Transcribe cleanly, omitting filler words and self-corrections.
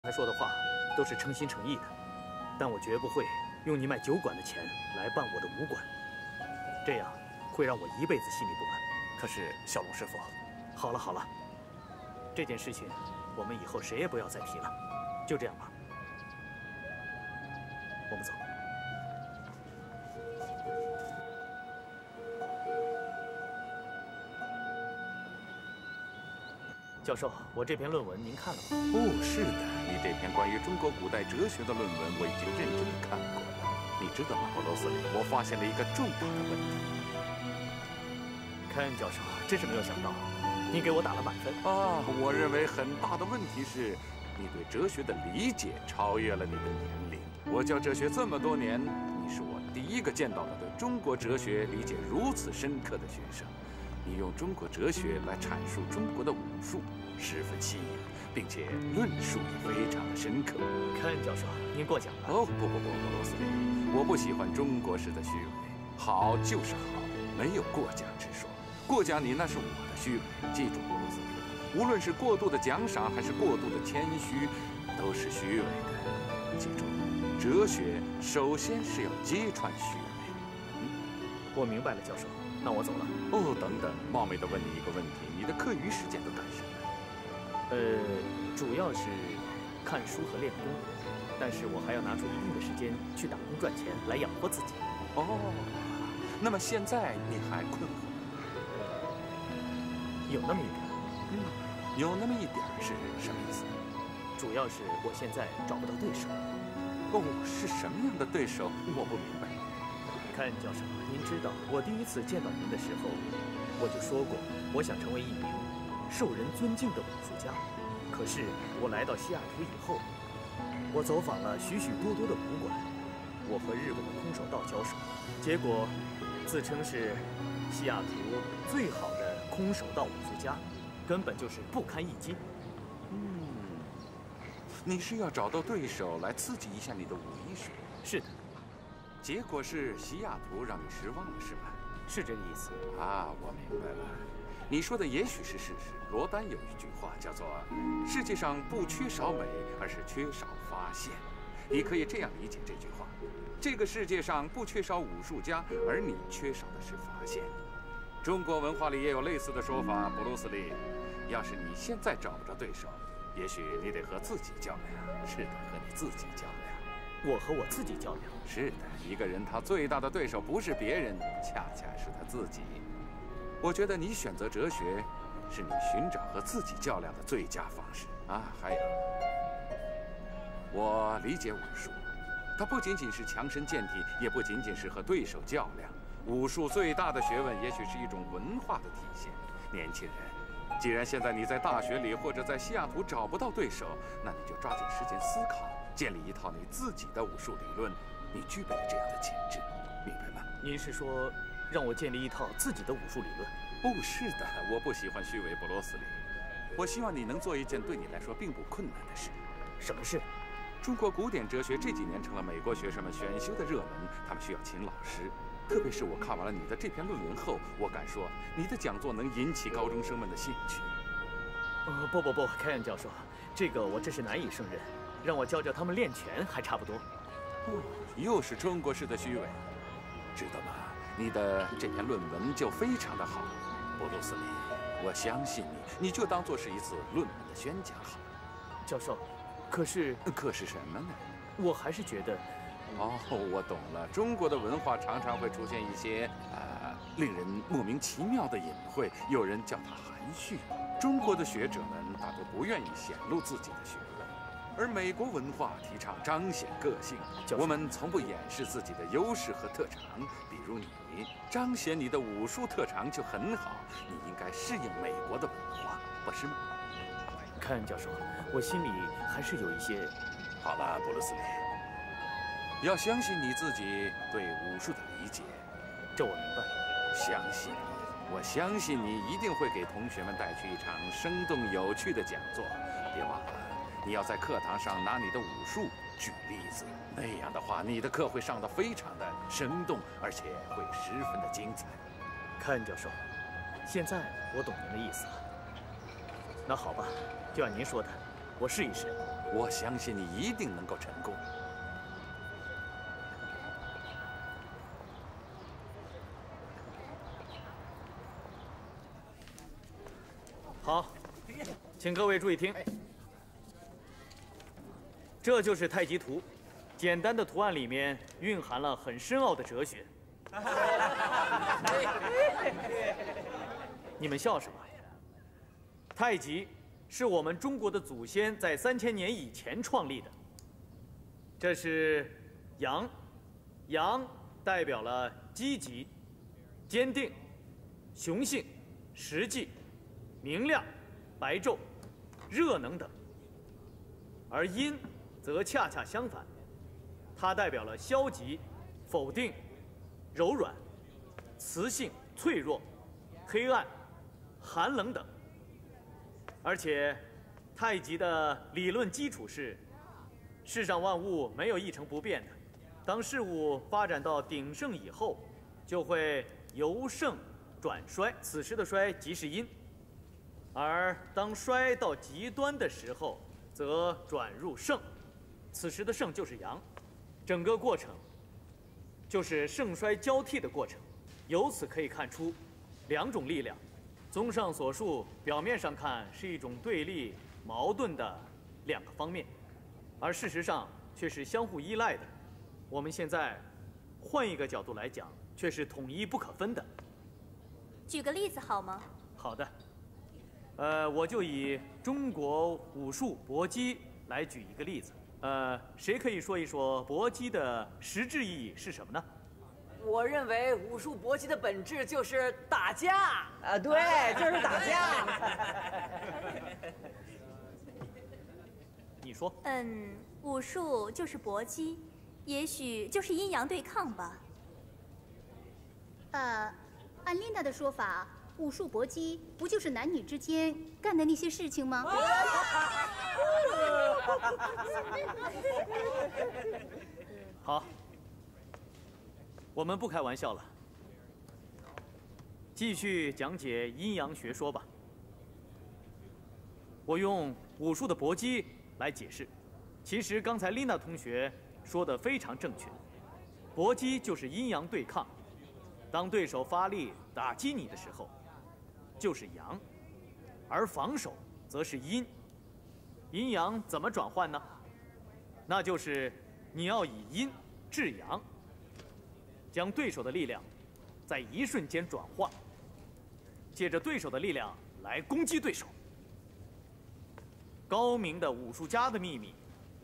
才说的话都是诚心诚意的，但我绝不会用你卖酒馆的钱来办我的武馆，这样会让我一辈子心里不安。 可是小龙师傅， 好了好了，这件事情我们以后谁也不要再提了，就这样吧。我们走。 教授，我这篇论文您看了吗？ 哦，是的，你这篇关于中国古代哲学的论文我已经认真的看过了。你知道吗，博罗斯里，我发现了一个重大的问题。 凯恩教授，真是没有想到，您给我打了满分啊！我认为很大的问题是，你对哲学的理解超越了你的年龄。我教哲学这么多年，你是我第一个见到的对中国哲学理解如此深刻的学生。 你用中国哲学来阐述中国的武术，十分新颖，并且论述也非常的深刻。 凯恩教授，您过奖了。 哦，不，博罗斯里，我不喜欢中国式的虚伪，好就是好，没有过奖之说。过奖你那是我的虚伪，记住，博罗斯里，无论是过度的奖赏还是过度的谦虚，都是虚伪的。记住，哲学首先是要揭穿虚伪。 我明白了，教授。 那我走了。 哦，等等，冒昧的问你一个问题，你的课余时间都干什么？ 主要是看书和练功，但是我还要拿出一定的时间去打工赚钱来养活自己。 哦，那么现在你还困惑？ 有那么一点。 有那么一点是什么意思？ 主要是我现在找不到对手。 哦，是什么样的对手？我不明白。 凯恩教授，您知道，我第一次见到您的时候，我就说过，我想成为一名受人尊敬的武术家。可是我来到西雅图以后，我走访了许许多多的武馆，我和日本的空手道交手，结果自称是西雅图最好的空手道武术家，根本就是不堪一击。 你是要找到对手来刺激一下你的武艺是吗？ 是的。 结果是西雅图让你失望了，是吧？ 是这个意思啊，我明白了。你说的也许是事实。罗丹有一句话叫做“世界上不缺少美，而是缺少发现”。你可以这样理解这句话：这个世界上不缺少武术家，而你缺少的是发现。中国文化里也有类似的说法，布鲁斯利。要是你现在找不着对手，也许你得和自己较量。是的，和你自己较量。 我和我自己较量。 是的，一个人他最大的对手不是别人，恰恰是他自己。我觉得你选择哲学，是你寻找和自己较量的最佳方式啊。还有，我理解武术，它不仅仅是强身健体，也不仅仅是和对手较量。武术最大的学问，也许是一种文化的体现。年轻人，既然现在你在大学里或者在西雅图找不到对手，那你就抓紧时间思考。 建立一套你自己的武术理论，你具备了这样的潜质，明白吗？ 您是说让我建立一套自己的武术理论？ 哦，是的，我不喜欢虚伪，博罗斯里。我希望你能做一件对你来说并不困难的事。 什么事？ 中国古典哲学这几年成了美国学生们选修的热门，他们需要请老师。特别是我看完了你的这篇论文后，我敢说你的讲座能引起高中生们的兴趣。 不，凯恩教授，这个我真是难以胜任。 让我教教他们练拳还差不多。 哦，又是中国式的虚伪，知道吗？你的这篇论文就非常的好，博罗斯里，我相信你，你就当做是一次论文的宣讲好了。 教授，可是什么呢？ 我还是觉得， 哦，我懂了。中国的文化常常会出现一些令人莫名其妙的隐晦，有人叫它含蓄。中国的学者们大多不愿意显露自己的学问。 而美国文化提倡彰显个性，我们从不掩饰自己的优势和特长。比如你彰显你的武术特长就很好，你应该适应美国的文化，不是吗？ 凯恩教授，我心里还是有一些…… 好了，布鲁斯利，要相信你自己对武术的理解。 这我明白。 相信你，我相信你一定会给同学们带去一场生动有趣的讲座。别忘了。 你要在课堂上拿你的武术举例子，那样的话，你的课会上得非常的生动，而且会十分的精彩。 凯恩教授，现在我懂您的意思了。那好吧，就按您说的，我试一试。 我相信你一定能够成功。 好，请各位注意听，这就是太极图。简单的图案里面蕴含了很深奥的哲学。你们笑什么？太极是我们中国的祖先在3000年以前创立的。这是阳，阳代表了积极、坚定、雄性、实际、明亮、白昼、热能等。而阴则恰恰相反，它代表了消极、否定、柔软、磁性、脆弱、黑暗、寒冷等。而且，太极的理论基础是：世上万物没有一成不变的。当事物发展到鼎盛以后，就会由盛转衰，此时的衰即是阴；而当衰到极端的时候，则转入盛，此时的盛就是阳。整个过程就是盛衰交替的过程。由此可以看出，两种力量，综上所述，表面上看是一种对立、矛盾的两个方面，而事实上却是相互依赖的。我们现在换一个角度来讲，却是统一不可分的。 举个例子好吗？ 好的，我就以中国武术搏击来举一个例子。谁可以说一说搏击的实质意义是什么呢？ 我认为武术搏击的本质就是打架啊，对，就是打架。 你说？ 武术就是搏击，也许就是阴阳对抗吧。 按琳达的说法，武术搏击不就是男女之间干的那些事情吗？ 好，我们不开玩笑了，继续讲解阴阳学说吧。我用武术的搏击来解释。其实刚才琳娜同学说的非常正确，搏击就是阴阳对抗。当对手发力打击你的时候，就是阳，而防守则是阴。阴阳怎么转换呢？那就是你要以阴制阳，将对手的力量在一瞬间转化，借着对手的力量来攻击对手。高明的武术家的秘密